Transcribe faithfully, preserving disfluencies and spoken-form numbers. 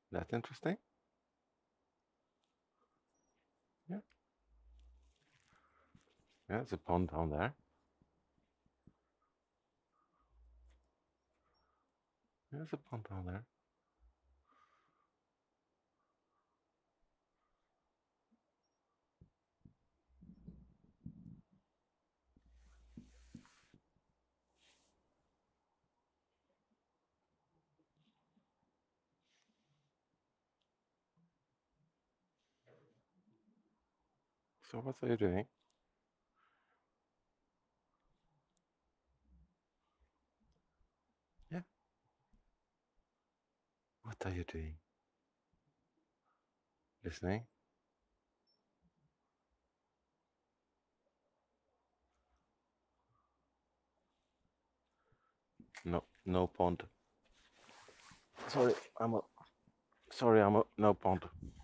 That's interesting. Yeah. Yeah, there's a pond down there. There's a pond down there. So what are you doing? Yeah. What are you doing? Listening? No, no pond. Sorry, I'm a. Sorry, I'm a. No pond.